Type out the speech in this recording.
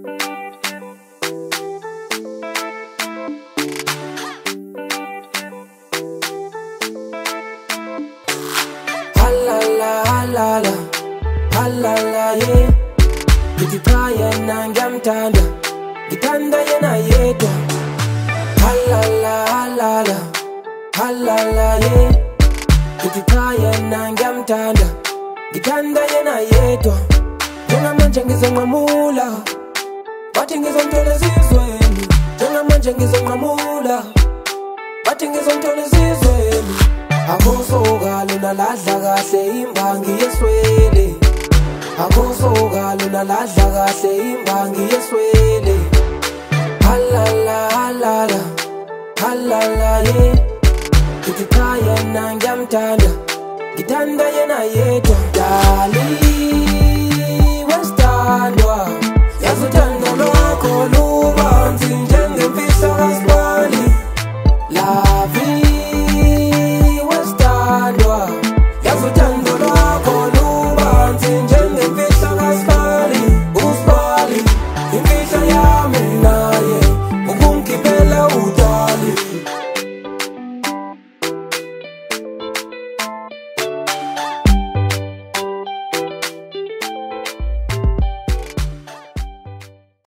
Halala, halala, yeah. Gititaya nangamtanda, gitanda yena yetwa. Halala, halala, halala, yeah. Gititaya nangamtanda, gitanda yena yetwa. Jenga manje ngizonqamula, bathi ngizomthola esizweni. Jenga manje ngizonqamula, bathi ngizomthola esizweni. Akuzokala unalahla kahle imbangi yeswele. Akuzokala unalahla kahle imbangi yeswele. Halala, halala, halala, yeah. Gititaya nangamtanda, gitanda yena yetwa. Dali